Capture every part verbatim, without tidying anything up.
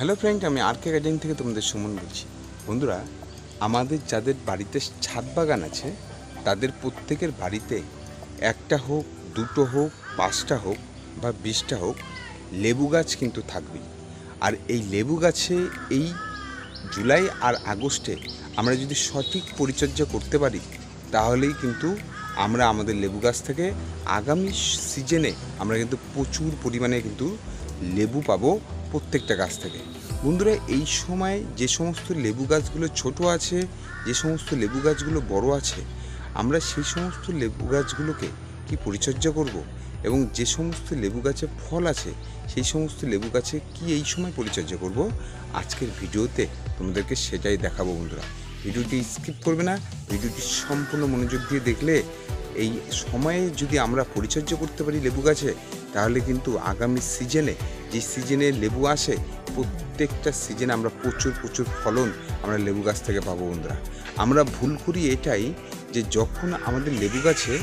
Hello friend, আমি আর কে garden থেকে তোমাদের সুমন বলছি। বন্ধুরা, আমাদের যাদের বাড়িতে ছাদ বাগান আছে তাদের প্রত্যেকের বাড়িতে একটা হোক, দুটো হোক, পাঁচটা হোক বা বিশটা হোক লেবু গাছ কিন্তু থাকবেই। আর এই লেবু গাছে এই জুলাই আর আগস্টে আমরা যদি সঠিক পরিচর্যা করতে পারি তাহলেই কিন্তু আমরা আমাদের লেবু গাছ থেকে আগামী সিজনে আমরা কিন্তু প্রচুর পরিমাণে কিন্তু লেবু পাবো প্রত্যেকটা গাছ থেকে। বন্ধুরা, এই সময় যে সমস্ত লেবু গাছগুলো ছোট আছে, যে সমস্ত লেবু গাছগুলো বড় আছে, আমরা সেই সমস্ত লেবু গাছগুলোকে কি পরিচর্যা করব এবং যে সমস্ত লেবু গাছে ফল আছে সেই সমস্ত লেবু গাছে কি এই সময় পরিচর্যা করব, আজকের ভিডিওতে তোমাদেরকে সেটাই দেখাবো। বন্ধুরা, ভিডিওটি স্কিপ করবে না, ভিডিওটি সম্পূর্ণ মনোযোগ দিয়ে দেখলে এই সময়ে যদি আমরা পরিচর্যা করতে পারি লেবু গাছে তাহলে কিন্তু আগামী সিজনে যে সিজনে লেবু আসে প্রত্যেকটা সিজনে আমরা প্রচুর প্রচুর ফলন আমরা লেবু গাছ থেকে পাবো। বন্ধুরা, আমরা ভুল করি এটাই যে যখন আমাদের লেবু গাছে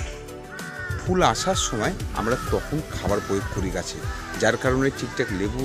ফুল আসার সময় আমরা তখন খাবার প্রয়োগ করি গাছে, যার কারণে ঠিকঠাক লেবু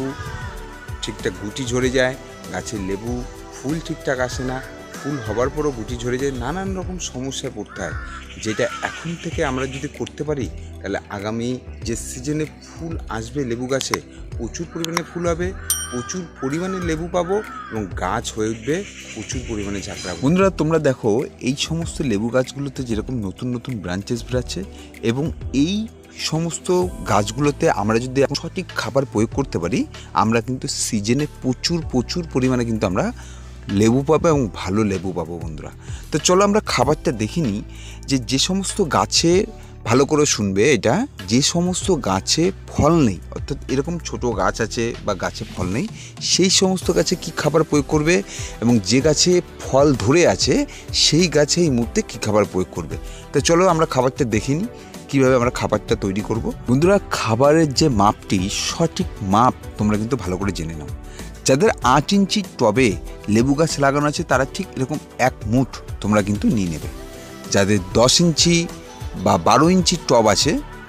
ঠিকঠাক গুটি ঝরে যায়, গাছের লেবু ফুল ঠিকঠাক আসে না, ফুল হবার পরও গুটি ঝরে যায়, নানান রকম সমস্যায় পড়তে হয়। যেটা এখন থেকে আমরা যদি করতে পারি তাহলে আগামী যে সিজনে ফুল আসবে লেবু গাছে প্রচুর পরিমাণে ফুল হবে, প্রচুর পরিমাণে লেবু পাবো এবং গাছ হয়ে উঠবে প্রচুর পরিমাণে ঝাঁকড়া। বন্ধুরা, তোমরা দেখো এই সমস্ত লেবু গাছগুলোতে যেরকম নতুন নতুন ব্রাঞ্চেস বেরাচ্ছে এবং এই সমস্ত গাছগুলোতে আমরা যদি সঠিক খাবার প্রয়োগ করতে পারি আমরা কিন্তু সিজনে প্রচুর প্রচুর পরিমাণে কিন্তু আমরা লেবু পাবো এবং ভালো লেবু পাবো। বন্ধুরা, তো চলো আমরা খাবারটা দেখিনি যে যে সমস্ত গাছে, ভালো করে শুনবে এটা, যে সমস্ত গাছে ফল নেই, অর্থাৎ এরকম ছোট গাছ আছে বা গাছে ফল নেই, সেই সমস্ত গাছে কি খাবার প্রয়োগ করবে এবং যে গাছে ফল ধরে আছে সেই গাছে এই মুহূর্তে কী খাবার প্রয়োগ করবে। তো চলো আমরা খাবারটা দেখিনি কীভাবে আমরা খাবারটা তৈরি করব। বন্ধুরা, খাবারের যে মাপটি, সঠিক মাপ তোমরা কিন্তু ভালো করে জেনে নাও। যাদের আট ইঞ্চি টবে লেবু গাছ লাগানো আছে তারা ঠিক এরকম এক মুঠ তোমরা কিন্তু নিয়ে নেবে। যাদের দশ ইঞ্চি বা বারো ইঞ্চি টব আছে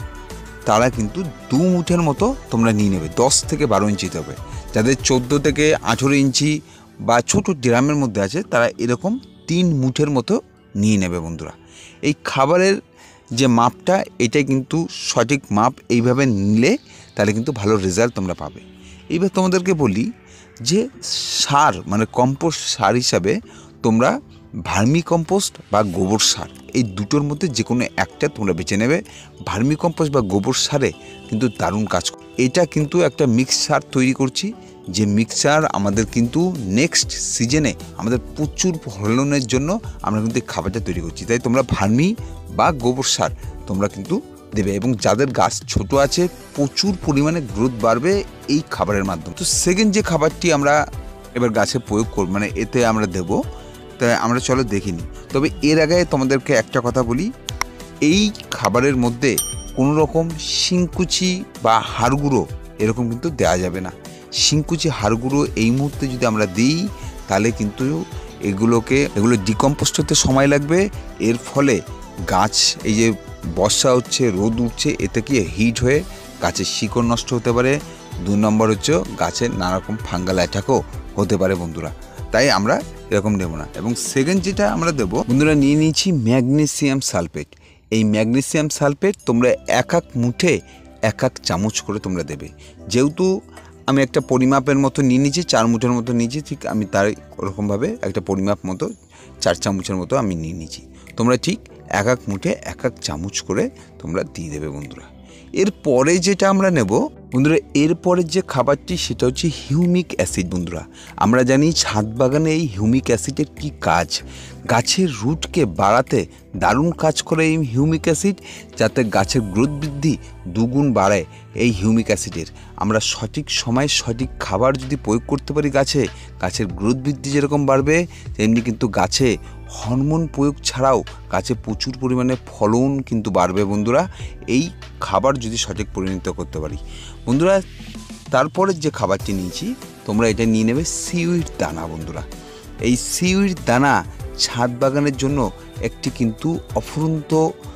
তারা কিন্তু দু মুঠের মতো তোমরা নিয়ে নেবে, দশ থেকে বারো ইঞ্চি টবে। যাদের চোদ্দো থেকে আঠেরো ইঞ্চি বা ছোটো ড্রামের মধ্যে আছে তারা এরকম তিন মুঠের মতো নিয়ে নেবে। বন্ধুরা, এই খাবারের যে মাপটা এটাই কিন্তু সঠিক মাপ, এইভাবে নিলে তাহলে কিন্তু ভালো রেজাল্ট তোমরা পাবে। এইবার তোমাদেরকে বলি যে সার মানে কম্পোস্ট সার হিসাবে তোমরা ভার্মি কম্পোস্ট বা গোবর সার এই দুটোর মধ্যে যে কোনো একটা তোমরা বেছে নেবে। ভার্মি কম্পোস্ট বা গোবর সারে কিন্তু দারুণ কাজ করে। এটা কিন্তু একটা মিক্স সার তৈরি করছি, যে মিক্সচার আমাদের কিন্তু নেক্সট সিজনে আমাদের প্রচুর ফলনের জন্য আমরা কিন্তু এই খাবারটা তৈরি করছি। তাই তোমরা ভার্মি বা গোবর সার তোমরা কিন্তু দেবে এবং যাদের গাছ ছোট আছে প্রচুর পরিমাণে গ্রোথ বাড়বে এই খাবারের মাধ্যমে। তো সেকেন্ড যে খাবারটি আমরা এবার গাছে প্রয়োগ করব মানে এতে আমরা দেব, তাই আমরা চলো দেখিনি। তবে এর আগে তোমাদেরকে একটা কথা বলি, এই খাবারের মধ্যে কোনো রকম শিংকুচি বা হাড়গুঁড়ো এরকম কিন্তু দেওয়া যাবে না। শিংকুচি হাড়গুঁড়ো এই মুহূর্তে যদি আমরা দিই তাহলে কিন্তু এগুলোকে এগুলো ডিকম্পোস্ট হতে সময় লাগবে। এর ফলে গাছ এই যে বর্ষা হচ্ছে, রোদ উঠছে, এতে কি হিট হয়ে গাছের শিকড় নষ্ট হতে পারে। দু নম্বর হচ্ছে গাছের নানারকম ফাঙ্গাল অ্যাটাকও হতে পারে। বন্ধুরা, তাই আমরা এরকম দেব না। এবং সেকেন্ড যেটা আমরা দেবো, বন্ধুরা নিয়ে নিয়েছি ম্যাগনেসিয়াম সালফেট। এই ম্যাগনেসিয়াম সালফেট তোমরা এক এক মুঠে এক এক চামচ করে তোমরা দেবে। যেহেতু আমি একটা পরিমাপের মতো নিয়ে নিয়েছি, চার মুঠের মতো নিয়েছি, ঠিক আমি তার ওরকমভাবে একটা পরিমাপ মতো চার চামচের মতো আমি নিয়ে নিয়েছি। তোমরা ঠিক এক এক মুঠে এক এক চামচ করে তোমরা দিয়ে দেবে। বন্ধুরা, এরপরে যেটা আমরা নেব, বন্ধুরা এরপরের যে খাবারটি সেটা হচ্ছে হিউমিক অ্যাসিড। বন্ধুরা, আমরা জানি ছাদ বাগানে এই হিউমিক অ্যাসিডের কী কাজ, গাছের রুটকে বাড়াতে দারুণ কাজ করে এই হিউমিক অ্যাসিড, যাতে গাছের গ্রোথ বৃদ্ধি দুগুণ বাড়ায়। এই হিউমিক অ্যাসিডের আমরা সঠিক সময়ে সঠিক খাবার যদি প্রয়োগ করতে পারি গাছে, গাছের গ্রোথ বৃদ্ধি যেরকম বাড়বে তেমনি কিন্তু গাছে হরমোন প্রয়োগ ছাড়াও গাছে প্রচুর পরিমাণে ফলন কিন্তু বাড়বে। বন্ধুরা, এই খাবার যদি সঠিক পরিণত করতে পারি। বন্ধুরা, তারপরে যে খাবারটি নিয়েছি তোমরা এটা নিয়ে নেবে সিউইড দানা। বন্ধুরা, এই সিউইড দানা ছাদ বাগানের জন্য একটি কিন্তু অফুরন্ত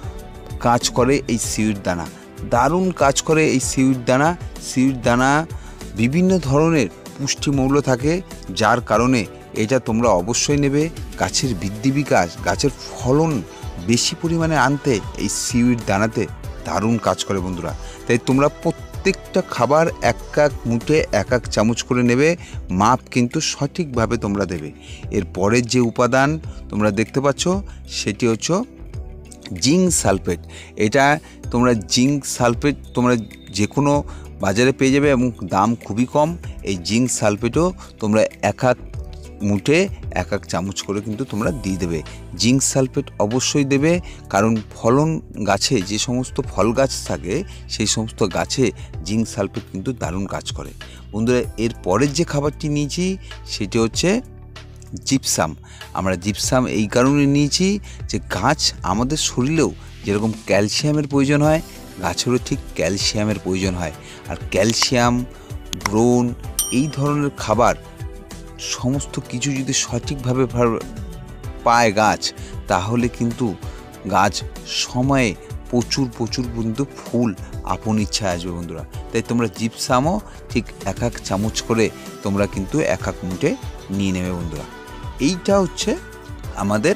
কাজ করে। এই সিউইড দানা দারুণ কাজ করে। এই সিউইড দানা সিউইড দানা বিভিন্ন ধরনের পুষ্টিমূল্য থাকে, যার কারণে এটা তোমরা অবশ্যই নেবে। গাছের বৃদ্ধি বিকাশ, গাছের ফলন বেশি পরিমাণে আনতে এই সিউইড দানাতে দারুণ কাজ করে বন্ধুরা। তাই তোমরা প্রত্যেকটা খাবার এক এক মুঠে এক এক চামচ করে নেবে, মাপ কিন্তু সঠিকভাবে তোমরা দেবে। এর পরের যে উপাদান তোমরা দেখতে পাচ্ছ সেটি হচ্ছে জিঙ্ক সালফেট। এটা তোমরা জিঙ্ক সালফেট তোমরা যে কোনো বাজারে পেয়ে যাবে এবং দাম খুবই কম। এই জিঙ্ক সালফেটও তোমরা এক এক মুঠে এক এক চামচ করে কিন্তু তোমরা দিয়ে দেবে। জিঙ্ক সালফেট অবশ্যই দেবে, কারণ ফলন গাছে যে সমস্ত ফল গাছ থাকে সেই সমস্ত গাছে জিঙ্ক সালফেট কিন্তু দারুণ কাজ করে বন্ধুরা। এর পরের যে খাবারটি নিয়েছি সেটি হচ্ছে জিপসাম। আমরা জিপসাম এই কারণে নিয়েছি যে গাছ আমাদের শরীরেও যেরকম ক্যালসিয়ামের প্রয়োজন হয়, গাছেরও ঠিক ক্যালসিয়ামের প্রয়োজন হয়। আর ক্যালসিয়াম, ব্রোন এই ধরনের খাবার সমস্ত কিছু যদি সঠিকভাবে পায় গাছ, তাহলে কিন্তু গাছ সময়ে প্রচুর প্রচুর কিন্তু ফুল আপন ইচ্ছায় আসবে বন্ধুরা। তাই তোমরা জিপসামও ঠিক এক এক চামচ করে তোমরা কিন্তু এক এক মুঠে নিয়ে নেবে বন্ধুরা। এইটা হচ্ছে আমাদের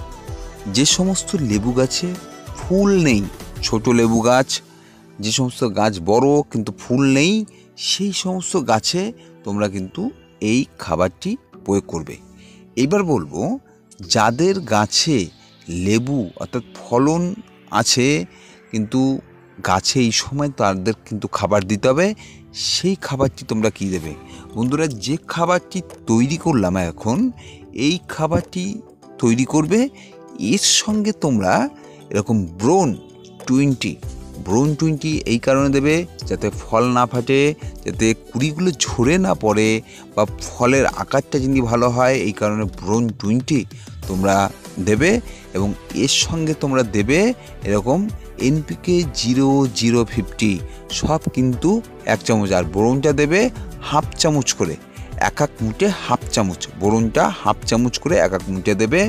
যে সমস্ত লেবু গাছে ফুল নেই, ছোট লেবু গাছ, যে সমস্ত গাছ বড় কিন্তু ফুল নেই, সেই সমস্ত গাছে তোমরা কিন্তু এই খাবারটি প্রয়োগ করবে। এবার বলবো যাদের গাছে লেবু অর্থাৎ ফলন আছে কিন্তু গাছে এই সময় তাদের কিন্তু খাবার দিতে হবে। সেই খাবারটি তোমরা কি দেবে বন্ধুরা? যে খাবারটি তৈরি করলাম এখন, এই খাবারটি তৈরি করবে, এর সঙ্গে তোমরা এরকম ব্রোন টোয়েন্টি ব্রোন টোয়েন্টি এই কারণে দেবে যাতে ফল না ফাটে, যাতে কুড়িগুলো ঝরে না পড়ে, বা ফলের আকারটা যদি ভালো হয়, এই কারণে ব্রোন টোয়েন্টি তোমরা দেবে। এবং এর সঙ্গে তোমরা দেবে এরকম এনপিকে জিরো জিরো ফিফটি, সব কিন্তু এক চামচ। আর বোরনটা দেবে হাফ চামচ করে, এক এক মুঠে হাফ চামচ, বোরনটা হাফ চামচ করে এক এক মুঠে দেবে।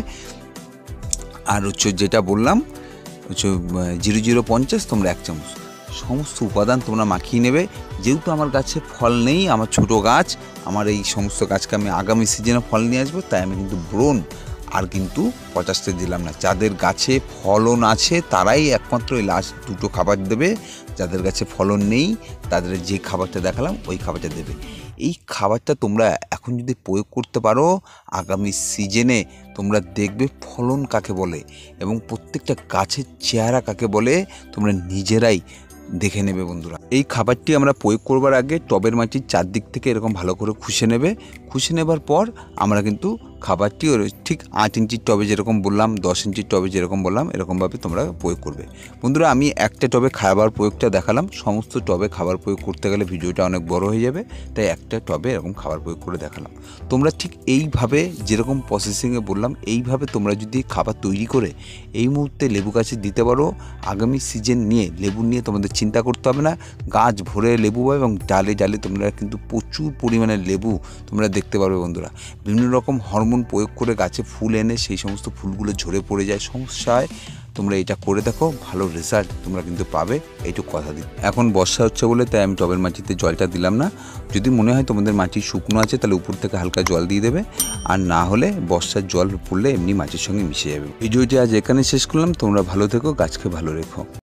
আর হচ্ছে যেটা বললাম হচ্ছে জিরো জিরো পঞ্চাশ তোমরা এক চামচ। সমস্ত উপাদান তোমরা মাখিয়ে নেবে। যেহেতু আমার গাছে ফল নেই, আমার ছোট গাছ, আমার এই সমস্ত গাছকে আমি আগামী সিজনে ফল নিয়ে আসবো, তাই আমি কিন্তু ব্রোন আর কিন্তু পটাশটা দিলাম না। যাদের গাছে ফলন আছে তারাই একমাত্র এই লাস্ট দুটো খাবার দেবে। যাদের গাছে ফলন নেই তাদের যে খাবারটা দেখালাম ওই খাবারটা দেবে। এই খাবারটা তোমরা এখন যদি প্রয়োগ করতে পারো, আগামী সিজনে তোমরা দেখবে ফলন কাকে বলে এবং প্রত্যেকটা গাছের চেহারা কাকে বলে তোমরা নিজেরাই দেখে নেবে বন্ধুরা। এই খাবারটি আমরা প্রয়োগ করবার আগে টবের মাটির চারদিক থেকে এরকম ভালো করে খুশে নেবে। খুশে নেবার পর আমরা কিন্তু খাবারটি ঠিক আট ইঞ্চির টবে যেরকম বললাম, দশ ইঞ্চির টবে যেরকম বললাম, এরকমভাবে তোমরা প্রয়োগ করবে বন্ধুরা। আমি একটা টবে খাবার প্রয়োগটা দেখালাম, সমস্ত টবে খাবার প্রয়োগ করতে গেলে ভিডিওটা অনেক বড় হয়ে যাবে, তাই একটা টবে এরকম খাবার প্রয়োগ করে দেখালাম। তোমরা ঠিক এইভাবে যেরকম প্রসেসিংয়ে বললাম, এইভাবে তোমরা যদি খাবার তৈরি করে এই মুহূর্তে লেবু গাছে দিতে পারো, আগামী সিজন নিয়ে লেবু নিয়ে তোমাদের চিন্তা করতে হবে না। গাছ ভরে লেবু পাবে এবং ডালে ডালে তোমরা কিন্তু প্রচুর পরিমাণে লেবু তোমরা দেখতে পারবে বন্ধুরা। বিভিন্ন রকম হরমোন প্রয়োগ করে গাছে ফুল এনে সেই সমস্ত ফুলগুলো ঝরে পড়ে যায়, সমস্যায় তোমরা এটা করে দেখো, ভালো রেজাল্ট তোমরা কিন্তু পাবে, এইটুকু কথা দিই। এখন বর্ষা হচ্ছে বলে তাই আমি টবের মাটিতে জলটা দিলাম না। যদি মনে হয় তোমাদের মাটি শুকনো আছে তাহলে উপর থেকে হালকা জল দিয়ে দেবে, আর না হলে বর্ষার জল পড়লে এমনি মাটির সঙ্গে মিশে যাবে। ভিডিওটি আজ এখানে শেষ করলাম। তোমরা ভালো থেকো, গাছকে ভালো রেখো।